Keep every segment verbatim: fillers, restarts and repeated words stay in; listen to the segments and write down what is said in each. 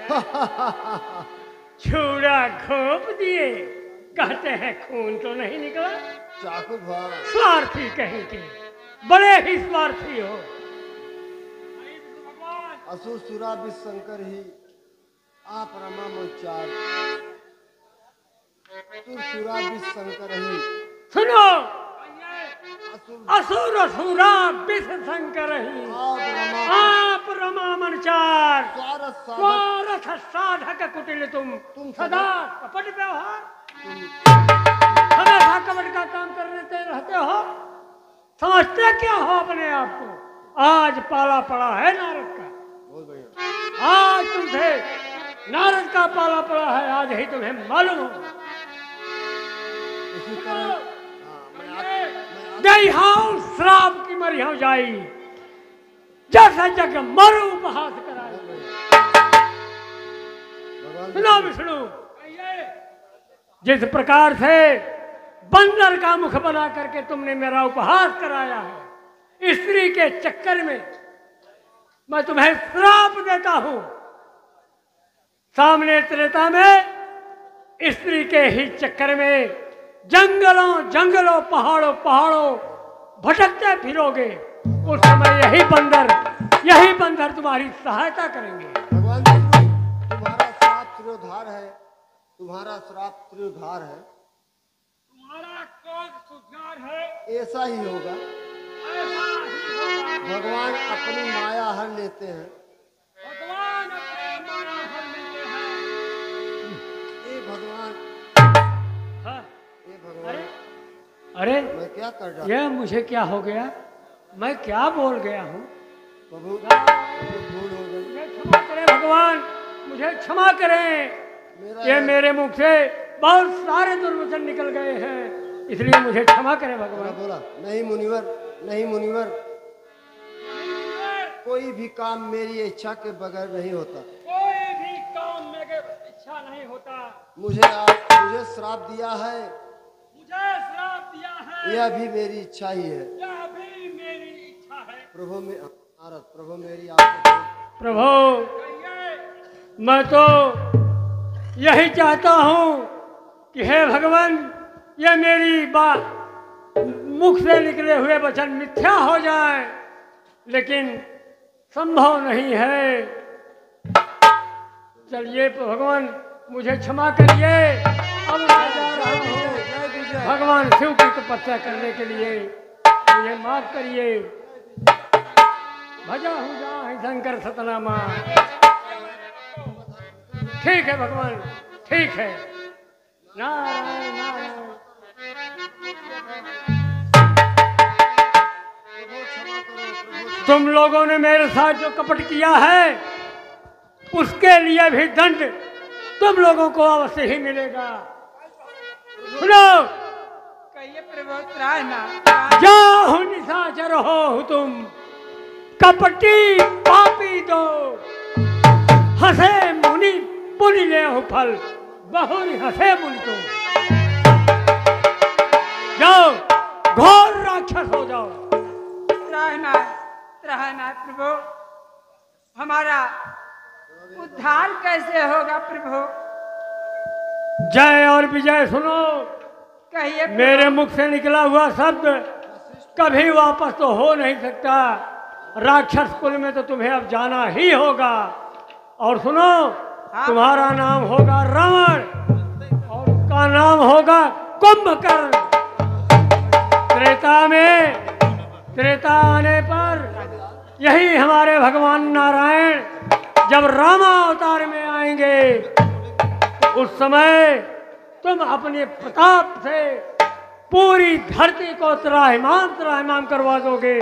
छुरा घोंप दिए, कहते हैं खून तो नहीं निकला। चाकू भार स्वार्थी कहीं के, बड़े ही स्वार्थी हो। असुर सुरा भी शंकर ही आप रमा मोचार, असुर सुरा भी शंकर ही। सुनो, असुर असुरा विष शंकर ही आप रमा मनचार, स्वार्थ साधक कुटिल तुम तुम सदा कपट व्यवहार, हमेशा कपट का काम करते रहते हो। समझते क्या हो अपने आप को? आज पाला पड़ा है नारद का, आज तुमसे नारद का पाला पड़ा है, आज ही तुम्हें मालूम होगा। इसी तरह दईहाऊ श्राप की मरिया जाई, जैसा जग मरु उपहास कराए। सुनो विष्णु, जिस प्रकार से बंदर का मुख बना करके तुमने मेरा उपहास कराया है, स्त्री के चक्कर में मैं तुम्हें श्राप देता हूं। सामने त्रेता में स्त्री के ही चक्कर में जंगलों जंगलों पहाड़ों पहाड़ों भटकते फिरोगे, उस समय यही बंदर यही बंदर तुम्हारी सहायता करेंगे। भगवान जी, तुम्हारा श्राप त्रियोधार है, तुम्हारा श्राप त्रियोधार है, तुम्हारा क्रोध सुधार है, ऐसा ही होगा। ऐसा ही होगा। भगवान अपनी माया हर लेते हैं, भगवान अपनी माया हर लेते हैं। ए भगवान, हाँ। ए भगवान, अरे अरे मैं क्या कर रहा? ये मुझे क्या हो गया? मैं क्या बोल गया हूँ? प्रभु, प्रभु भूल हो गई, मुझे क्षमा करें भगवान, मुझे क्षमा करें। मेरा ये मेरे मुख से बहुत सारे दुर्वचन निकल गए हैं, इसलिए मुझे क्षमा करें भगवान। बोला नहीं मुनिवर, नहीं मुनिवर, कोई भी काम मेरी इच्छा के बगैर नहीं होता, कोई भी काम मेरे इच्छा नहीं होता। मुझे आप मुझे श्राप दिया है, मुझे श्राप दिया है, यह भी मेरी इच्छा ही है। यह भी मेरी इच्छा है। प्रभु में नारद, प्रभु मेरी आपसे प्रभु, मैं तो यही चाहता हूँ कि हे भगवान, ये मेरी बात मुख से निकले हुए वचन मिथ्या हो जाए, लेकिन संभव नहीं है। चलिए भगवान, मुझे क्षमा करिए। अब मैं जा रहा हूँ भगवान शिव की तपस्या करने के लिए, मुझे माफ करिए। भजा हूँ जा शंकर सतनामा। ठीक है भगवान, ठीक है। नारायण नारायण। तुम लोगों ने मेरे साथ जो कपट किया है, उसके लिए भी दंड तुम लोगों को अवश्य ही मिलेगा। सुनो, कहिए प्रभु, त्राहि ना। जाओ निशाचर हो तुम, कपटी पापी दो, हंसे मुनि पुनि ले हो फल, बहुरी हंसे मुनि तुम। जाओ, घोर राक्षस हो जाओ। त्राहि ना, त्राहि ना प्रभु, हमारा उद्धार कैसे होगा प्रभु? जय और विजय सुनो। कहिए प्रभु। मेरे मुख से निकला हुआ शब्द कभी वापस तो हो नहीं सकता। राक्षस कुल में तो तुम्हें अब जाना ही होगा। और सुनो, हाँ। तुम्हारा नाम होगा रावण और उसका नाम होगा कुंभकर्ण। त्रेता में त्रेता आने पर यही हमारे भगवान नारायण जब रामा अवतार में आएंगे, उस समय तुम अपने प्रताप से पूरी धरती को त्राहिमाम त्राहिमाम करवा दोगे।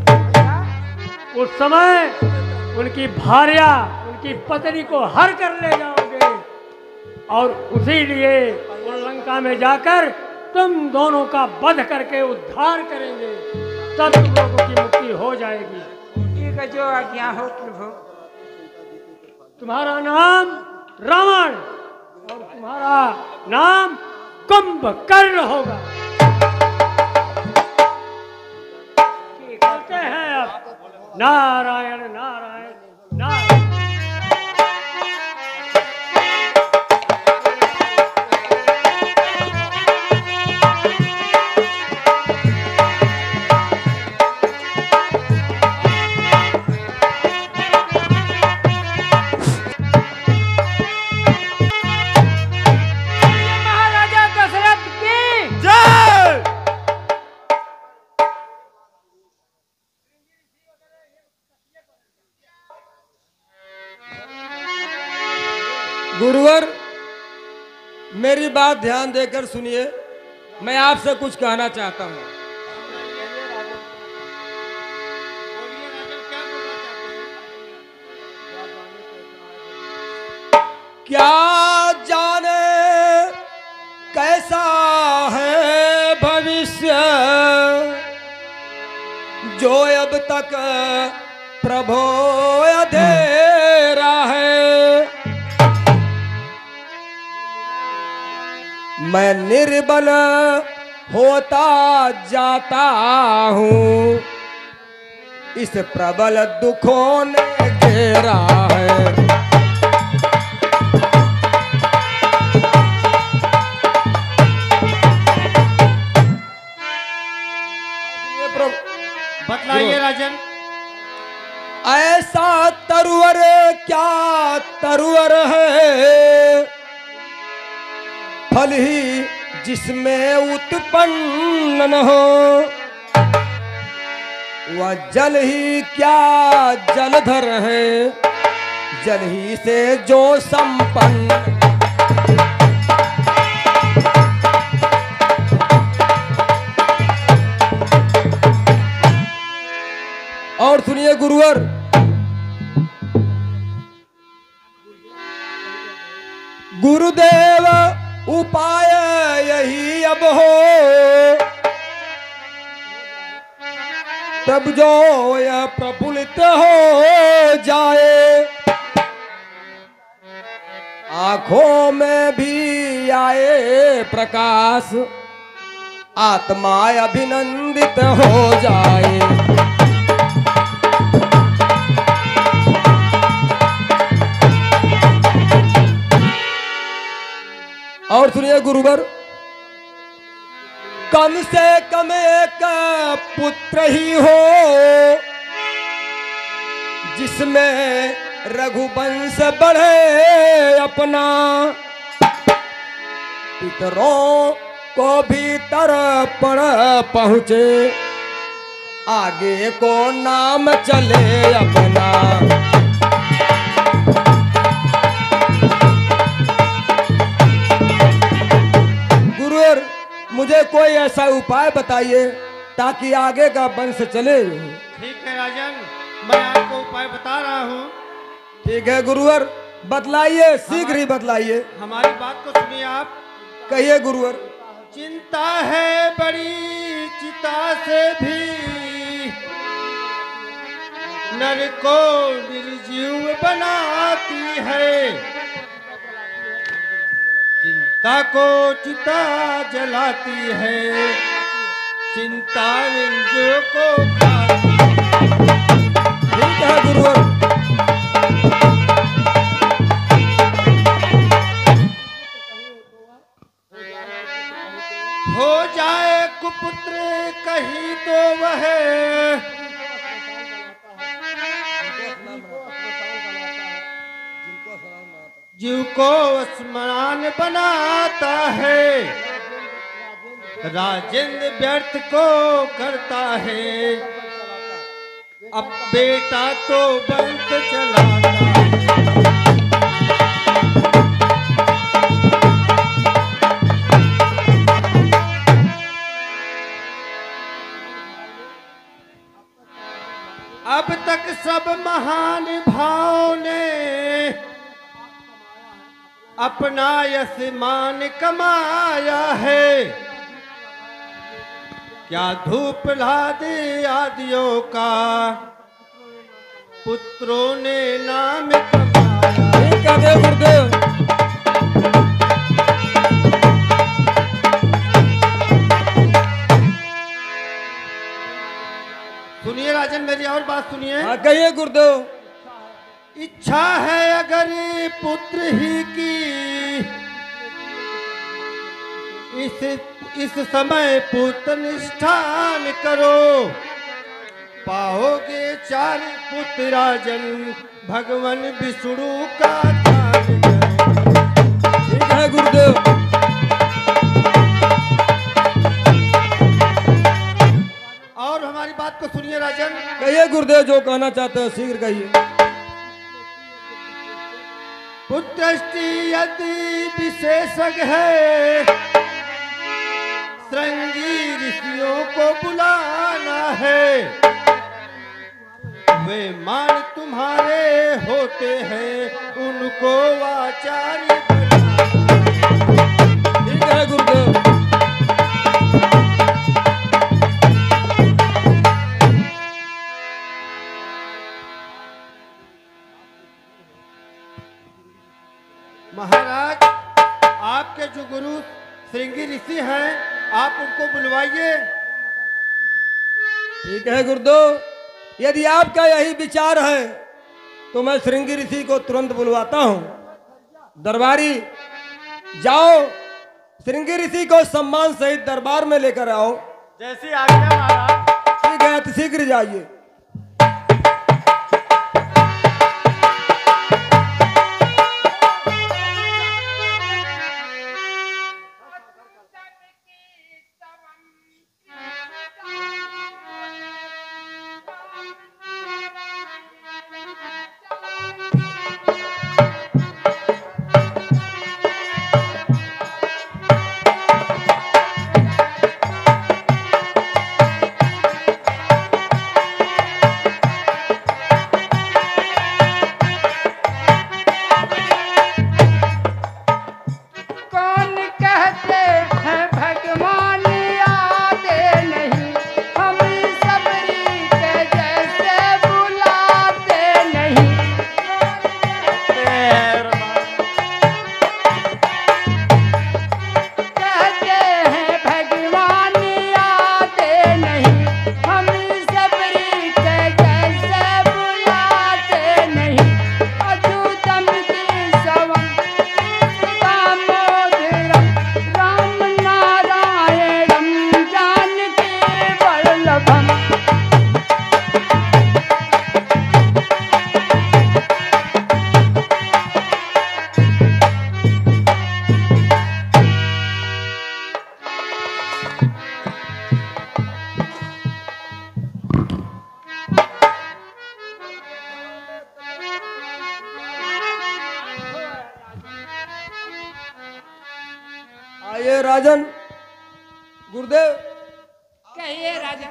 उस समय उनकी भार्या, उनकी पत्नी को हर कर ले जाओगे और उसी लिए उन लंका में जाकर तुम दोनों का वध करके उद्धार करेंगे, तब तुम लोगों की मुक्ति हो जाएगी। ठीक है, जो आज्ञा हो प्रभु। तुम्हारा नाम रावण और तुम्हारा नाम कुंभकर्ण होगा। चलते हैं अब। नारायण नारायण नारायण। गुरुवर, मेरी बात ध्यान देकर सुनिए। मैं आपसे कुछ कहना चाहता हूँ। क्या जाने कैसा है भविष्य, जो अब तक प्रभो अंधेरा है। मैं निर्बल होता जाता हूँ, इस प्रबल दुखों ने घेरा है। बतलाइए राजन। ऐसा तरुवर क्या तरुवर है, फल ही जिसमें उत्पन्न न हो। वह जल ही क्या जलधर है, जल ही से जो संपन्न। और सुनिए गुरुवर, गुरुदेव उपाय यही अब हो, तब जो यह प्रफुल्लित हो जाए। आंखों में भी आए प्रकाश, आत्मा अभिनंदित हो जाए। और सुनिए गुरुवर, कम से कम एक पुत्र ही हो, जिसमें रघुवंश बढ़े अपना। पितरों को भी तर्पण पहुँचे, आगे को नाम चले अपना। मुझे कोई ऐसा उपाय बताइए ताकि आगे का वंश चले। ठीक है राजन, मैं आपको उपाय बता रहा हूँ। ठीक है गुरुवर, बतलाइए, शीघ्र ही बतलाइए। हमारी बात को सुनिए आप। कहिए गुरुवर। चिंता है बड़ी चिता से भी, नर को निर्जीव बनाती है। चिंता को चिता जलाती है, चिंता निर्जीव को खाती है। ठीक है गुरुवर। हो जाए कुपुत्र कहीं तो वह जीव को स्मरण बनाता है, राजेंद्र व्यर्थ को करता है। अब बेटा तो बंत चलाता है। अब तक सब महान भाव ने अपना यशमान कमाया है। क्या धूप लाद आदियों का पुत्रों ने नाम कमाया। ठीक है देव गुरुदेव। सुनिए राजन, मेरी और बात सुनिए। हाँ कहिए गुरुदेव। इच्छा है अगर पुत्र ही की, इस इस समय पुत्र निष्ठान करो। पाओगे चार पुत्र राजन, भगवान विष्णु का ध्यान करो। ठीक है गुरुदेव। और हमारी बात को सुनिए राजन। कहिए गुरुदेव, जो कहना चाहते हैं शीघ्र कहिए। पुत्रष्टि यदि विशेषज्ञ है, श्रृंगी ऋषियों को बुलाना है। वे मान तुम्हारे होते हैं, उनको आचार्य बनाना। ठीक है गुरुदेव। महाराज, आपके जो गुरु श्रृंगी ऋषि हैं, आप उनको बुलवाइए। ठीक है गुरुदेव, यदि आपका यही विचार है तो मैं श्रृंगी ऋषि को तुरंत बुलवाता हूँ। दरबारी जाओ, श्रृंगी ऋषि को सम्मान सहित दरबार में लेकर आओ। जैसी आज्ञा महाराज। ठीक है, अतिशीघ्र जाइए। आइए राजन। गुरुदेव कहिए राजा।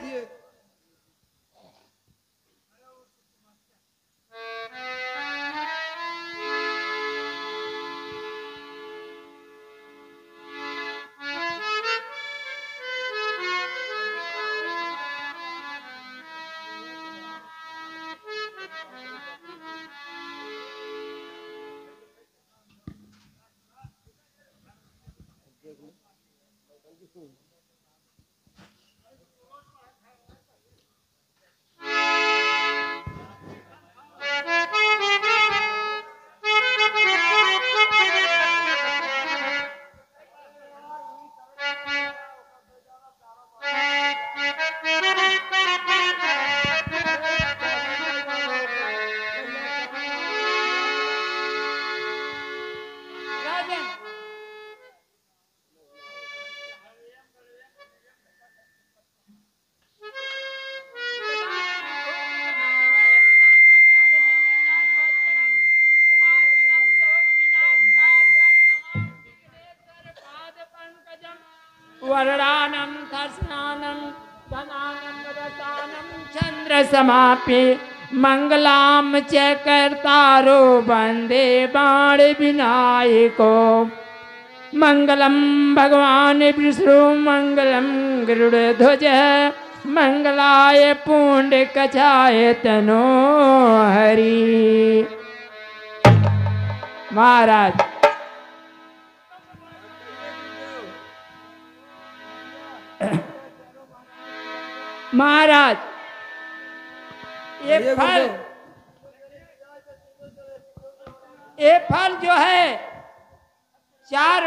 वरदानं तस्नानं धनानं वरदानं चंद्र समापे मंगलाम च कर्तारो वंदे बाण विनायको मंगलम भगवान विष्णु मंगलम गरुड़ध्वज मंगलाय पुंडकचाय तनो हरि। महाराज महाराज ये फल ये फल जो है चार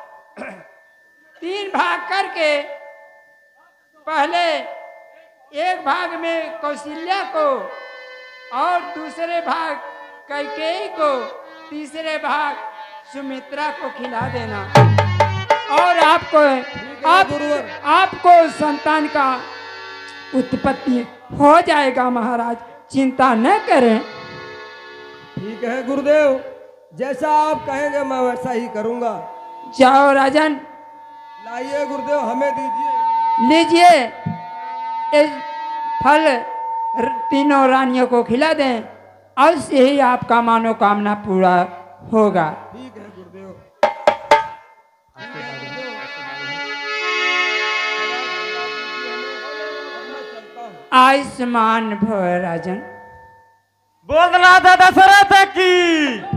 तीन भाग करके पहले एक भाग में कौशल्या को और दूसरे भाग कैकेयी को तीसरे भाग सुमित्रा को खिला देना और आपको आप आपको संतान का उत्पत्ति हो जाएगा। महाराज चिंता न करें। ठीक है गुरुदेव, जैसा आप कहेंगे मैं वैसा ही करूंगा। जाओ राजन, लाइए गुरुदेव, हमें दीजिए। लीजिए, इस फल र- तीनों रानियों को खिला दें, अवश्य ही आपका मनोकामना पूरा होगा। ठीक है गुरुदेव। आयुष्मान भव राजन। बोल रहा था दशरथ की